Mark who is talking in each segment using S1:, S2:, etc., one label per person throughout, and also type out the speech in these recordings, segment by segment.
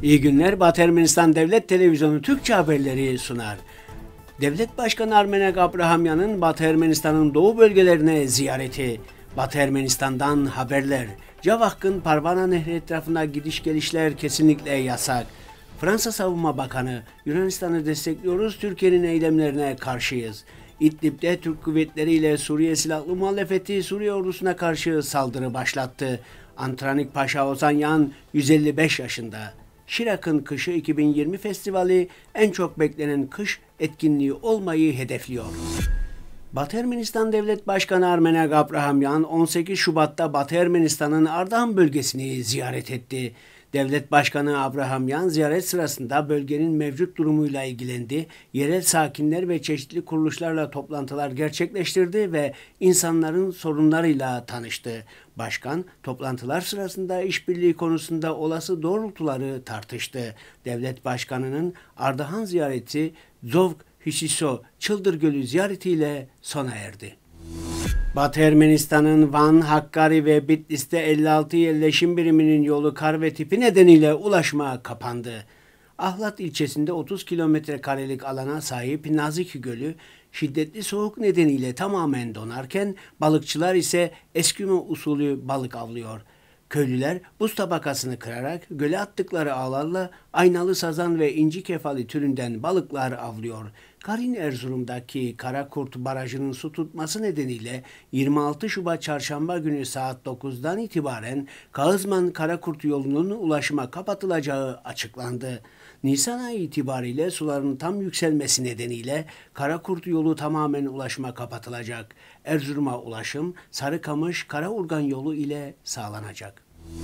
S1: İyi günler. Batı Ermenistan Devlet Televizyonu Türkçe haberleri sunar. Devlet Başkanı Armenak Abrahamyan'ın Batı Ermenistan'ın doğu bölgelerine ziyareti. Batı Ermenistan'dan haberler. Cavahk'ın Parvana Nehri etrafına gidiş gelişler kesinlikle yasak. Fransa Savunma Bakanı, Yunanistan'ı destekliyoruz, Türkiye'nin eylemlerine karşıyız. İdlib'de Türk kuvvetleriyle Suriye Silahlı Muhalefeti Suriye ordusuna karşı saldırı başlattı. Antranik Paşa Ozanyan 155 yaşında. Şirak'ın Kışı 2020 Festivali en çok beklenen kış etkinliği olmayı hedefliyor. Batı Ermenistan Devlet Başkanı Armenak Abrahamyan 18 Şubat'ta Batı Ermenistan'ın Ardahan bölgesini ziyaret etti. Devlet Başkanı Abrahamyan ziyaret sırasında bölgenin mevcut durumuyla ilgilendi, yerel sakinler ve çeşitli kuruluşlarla toplantılar gerçekleştirdi ve insanların sorunlarıyla tanıştı. Başkan, toplantılar sırasında işbirliği konusunda olası doğrultuları tartıştı. Devlet Başkanı'nın Ardahan ziyareti Zovk Hisiso Çıldır Gölü ziyaretiyle sona erdi. Batı Ermenistan'ın Van, Hakkari ve Bitlis'te 56 yerleşim biriminin yolu kar ve tipi nedeniyle ulaşıma kapandı. Ahlat ilçesinde 30 kilometrekarelik alana sahip Nazik Gölü şiddetli soğuk nedeniyle tamamen donarken balıkçılar ise Eskimo usulü balık avlıyor. Köylüler buz tabakasını kırarak göle attıkları ağlarla aynalı sazan ve inci kefali türünden balıklar avlıyor. Karin Erzurum'daki Karakurt Barajı'nın su tutması nedeniyle 26 Şubat Çarşamba günü saat 9'dan itibaren Kağızman-Karakurt yolunun ulaşıma kapatılacağı açıklandı. Nisan ayı itibariyle suların tam yükselmesi nedeniyle Karakurt yolu tamamen ulaşıma kapatılacak. Erzurum'a ulaşım Sarıkamış-Karaurgan yolu ile sağlanacak.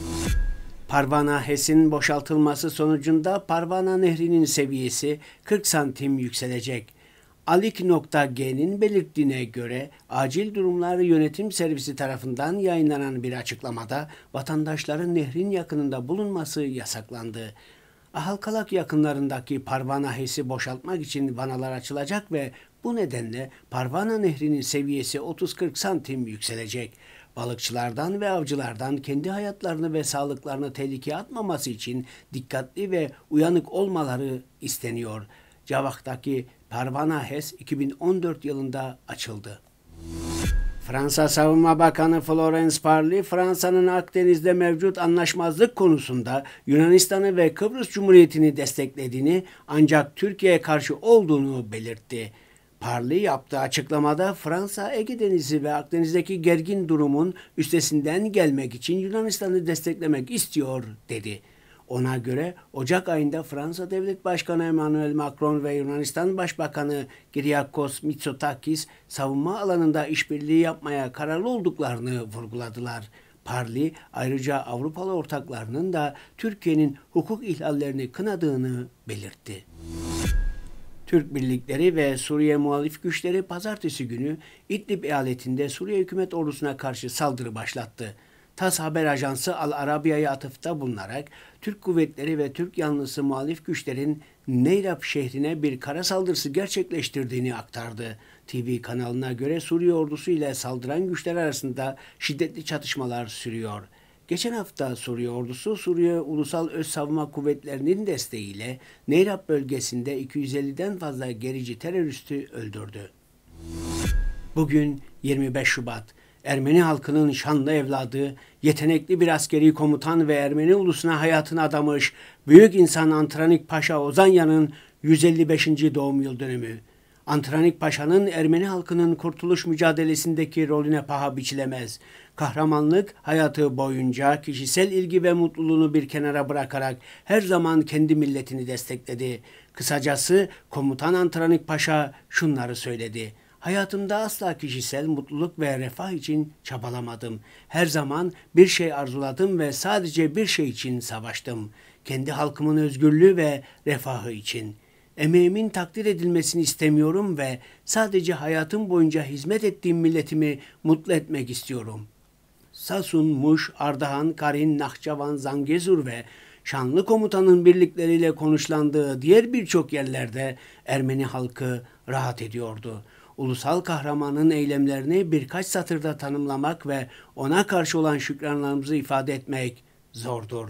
S1: Parvana HES'in boşaltılması sonucunda Parvana Nehri'nin seviyesi 40 santim yükselecek. Alik.G'nin belirttiğine göre Acil Durumlar Yönetim Servisi tarafından yayınlanan bir açıklamada vatandaşların nehrin yakınında bulunması yasaklandı. Ahalkalak yakınlarındaki Parvana HES'i boşaltmak için vanalar açılacak ve bu nedenle Parvana Nehri'nin seviyesi 30-40 santim yükselecek. Balıkçılardan ve avcılardan kendi hayatlarını ve sağlıklarını tehlikeye atmaması için dikkatli ve uyanık olmaları isteniyor. Cavahk'taki Parvana HES 2014 yılında açıldı. Fransa Savunma Bakanı Florence Parly, Fransa'nın Akdeniz'de mevcut anlaşmazlık konusunda Yunanistan'ı ve Kıbrıs Cumhuriyeti'ni desteklediğini ancak Türkiye'ye karşı olduğunu belirtti. Parly yaptığı açıklamada Fransa, Ege Denizi ve Akdeniz'deki gergin durumun üstesinden gelmek için Yunanistan'ı desteklemek istiyor dedi. Ona göre Ocak ayında Fransa Devlet Başkanı Emmanuel Macron ve Yunanistan Başbakanı Kyriakos Mitsotakis savunma alanında işbirliği yapmaya kararlı olduklarını vurguladılar. Parly ayrıca Avrupalı ortaklarının da Türkiye'nin hukuk ihlallerini kınadığını belirtti. Türk birlikleri ve Suriye muhalif güçleri pazartesi günü İdlib eyaletinde Suriye hükümet ordusuna karşı saldırı başlattı. TAS haber ajansı Al Arabiya'ya atıfta bulunarak Türk kuvvetleri ve Türk yanlısı muhalif güçlerin Neyrab şehrine bir kara saldırısı gerçekleştirdiğini aktardı. TV kanalına göre Suriye ordusu ile saldıran güçler arasında şiddetli çatışmalar sürüyor. Geçen hafta Suriye ordusu, Suriye Ulusal Öz Savunma Kuvvetleri'nin desteğiyle Neyrab bölgesinde 250'den fazla gerici teröristi öldürdü. Bugün 25 Şubat. Ermeni halkının şanlı evladı, yetenekli bir askeri komutan ve Ermeni ulusuna hayatını adamış büyük insan Antranik Paşa Ozanyan'ın 155. doğum yıl dönümü. Antranik Paşa'nın Ermeni halkının kurtuluş mücadelesindeki rolüne paha biçilemez. Kahramanlık hayatı boyunca kişisel ilgi ve mutluluğunu bir kenara bırakarak her zaman kendi milletini destekledi. Kısacası komutan Antranik Paşa şunları söyledi: "Hayatımda asla kişisel mutluluk ve refah için çabalamadım. Her zaman bir şey arzuladım ve sadece bir şey için savaştım. Kendi halkımın özgürlüğü ve refahı için. Emeğimin takdir edilmesini istemiyorum ve sadece hayatım boyunca hizmet ettiğim milletimi mutlu etmek istiyorum." Sasun, Muş, Ardahan, Karin, Nahçıvan, Zangezur ve şanlı komutanın birlikleriyle konuşlandığı diğer birçok yerlerde Ermeni halkı rahat ediyordu. Ulusal kahramanın eylemlerini birkaç satırda tanımlamak ve ona karşı olan şükranlarımızı ifade etmek zordur.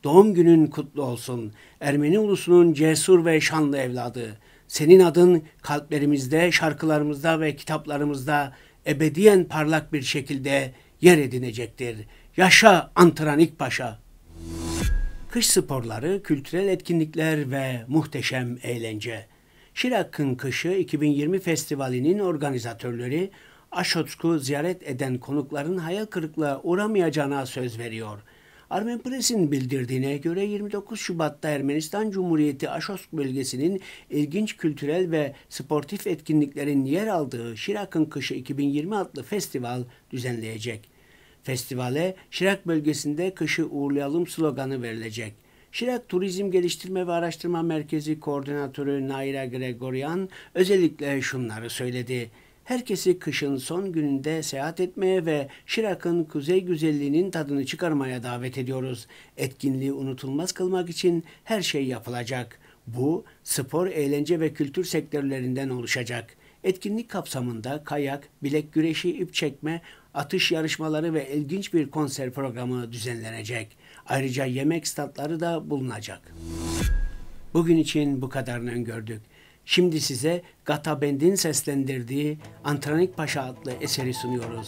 S1: Doğum günün kutlu olsun. Ermeni ulusunun cesur ve şanlı evladı. Senin adın kalplerimizde, şarkılarımızda ve kitaplarımızda ebediyen parlak bir şekilde yer edinecektir. Yaşa Antranik Paşa! Kış sporları, kültürel etkinlikler ve muhteşem eğlence. Şirak'ın Kışı 2020 Festivali'nin organizatörleri Aşotsk'u ziyaret eden konukların hayal kırıklığına uğramayacağına söz veriyor. Armenpress'in bildirdiğine göre 29 Şubat'ta Ermenistan Cumhuriyeti Aşotsk bölgesinin ilginç kültürel ve sportif etkinliklerin yer aldığı Şirak'ın Kışı 2020 adlı festival düzenleyecek. Festivale Şirak bölgesinde kışı uğurlayalım sloganı verilecek. Şirak Turizm Geliştirme ve Araştırma Merkezi Koordinatörü Naira Gregorian özellikle şunları söyledi. Herkesi kışın son gününde seyahat etmeye ve Şirak'ın kuzey güzelliğinin tadını çıkarmaya davet ediyoruz. Etkinliği unutulmaz kılmak için her şey yapılacak. Bu spor, eğlence ve kültür sektörlerinden oluşacak. Etkinlik kapsamında kayak, bilek güreşi, ip çekme, atış yarışmaları ve ilginç bir konser programı düzenlenecek. Ayrıca yemek statları da bulunacak. Bugün için bu kadarını öngördük. Şimdi size Gata Band'in seslendirdiği Antranik Paşa adlı eseri sunuyoruz.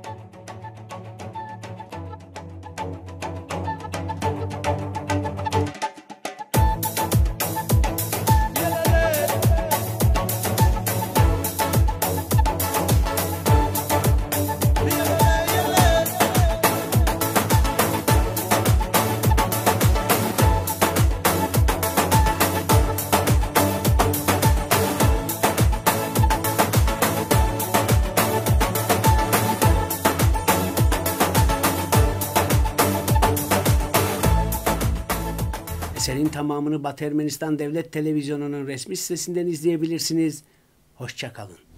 S1: Eserin tamamını Batı Ermenistan Devlet Televizyonu'nun resmi sitesinden izleyebilirsiniz. Hoşça kalın.